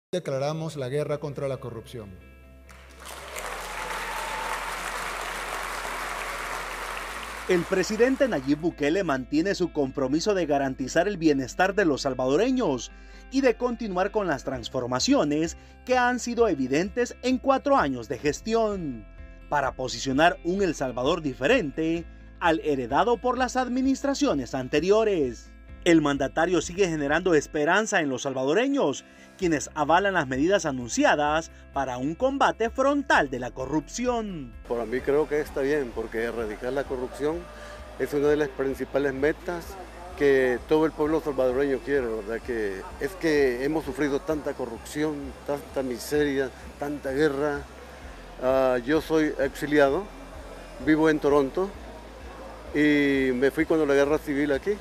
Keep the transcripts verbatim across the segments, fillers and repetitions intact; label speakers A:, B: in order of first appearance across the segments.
A: Declaramos la guerra contra la corrupción.
B: El presidente Nayib Bukele mantiene su compromiso de garantizar el bienestar de los salvadoreños y de continuar con las transformaciones que han sido evidentes en cuatro años de gestión, para posicionar un El Salvador diferente al heredado por las administraciones anteriores. El mandatario sigue generando esperanza en los salvadoreños, quienes avalan las medidas anunciadas para un combate frontal de la corrupción.
C: Para mí creo que está bien, porque erradicar la corrupción es una de las principales metas que todo el pueblo salvadoreño quiere, ¿verdad? Que es que hemos sufrido tanta corrupción, tanta miseria, tanta guerra. Uh, yo soy exiliado, vivo en Toronto y me fui cuando la guerra civil aquí.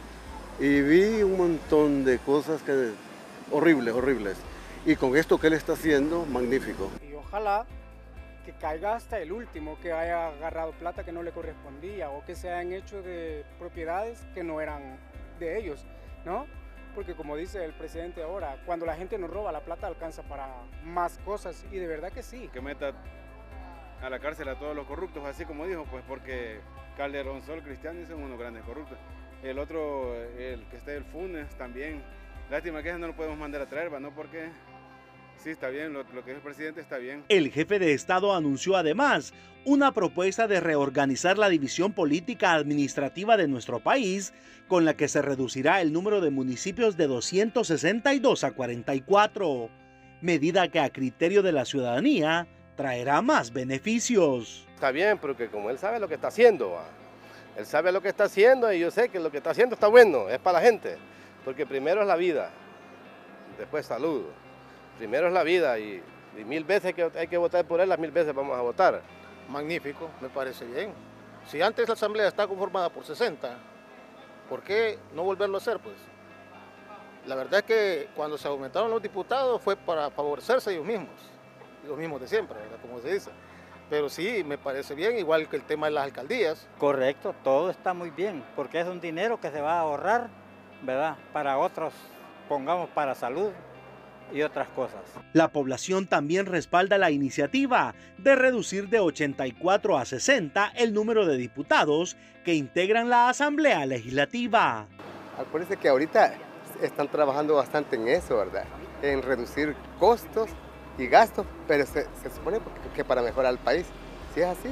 C: Y vi un montón de cosas que, horribles, horribles. Y con esto que él está haciendo, magnífico.
D: Y ojalá que caiga hasta el último que haya agarrado plata que no le correspondía o que se hayan hecho de propiedades que no eran de ellos, ¿no? Porque como dice el presidente ahora, cuando la gente nos roba, la plata alcanza para más cosas y de verdad que sí.
E: Que meta a la cárcel a todos los corruptos, así como dijo, pues porque Calderón, Sol, Cristiano son unos grandes corruptos. El otro, el que está el Funes también. Lástima que ese no lo podemos mandar a traer, ¿no? Porque sí está bien, lo, lo que es el presidente está bien.
B: El jefe de Estado anunció además una propuesta de reorganizar la división política administrativa de nuestro país, con la que se reducirá el número de municipios de doscientos sesenta y dos a cuarenta y cuatro, medida que a criterio de la ciudadanía traerá más beneficios.
F: Está bien, porque como él sabe lo que está haciendo, ¿va? Él sabe lo que está haciendo y yo sé que lo que está haciendo está bueno, es para la gente. Porque primero es la vida, después salud. Primero es la vida y, y mil veces que hay que votar por él, las mil veces vamos a votar.
G: Magnífico, me parece bien. Si antes la asamblea está conformada por sesenta, ¿por qué no volverlo a hacer, pues? La verdad es que cuando se aumentaron los diputados fue para favorecerse ellos mismos, los mismos de siempre, ¿verdad? Como se dice. Pero sí, me parece bien, igual que el tema de las alcaldías.
H: Correcto, todo está muy bien, porque es un dinero que se va a ahorrar, ¿verdad? Para otros, pongamos para salud y otras cosas.
B: La población también respalda la iniciativa de reducir de ochenta y cuatro a sesenta el número de diputados que integran la Asamblea Legislativa.
I: Parece que ahorita están trabajando bastante en eso, ¿verdad? En reducir costos y gastos, pero se, se supone que para mejorar el país. Si es así,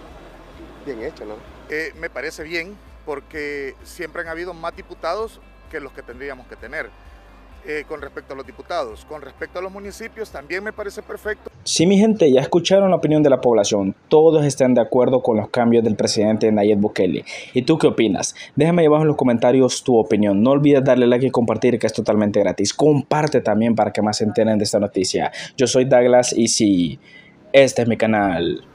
I: bien hecho, ¿no?
J: Eh, me parece bien, porque siempre han habido más diputados que los que tendríamos que tener. Eh, con respecto a los diputados, con respecto a los municipios, también me parece perfecto.
K: Sí, mi gente, ya escucharon la opinión de la población. Todos están de acuerdo con los cambios del presidente Nayib Bukele. ¿Y tú qué opinas? Déjame ahí abajo en los comentarios tu opinión. No olvides darle like y compartir, que es totalmente gratis. Comparte también para que más se enteren de esta noticia. Yo soy Douglas y sí, este es mi canal.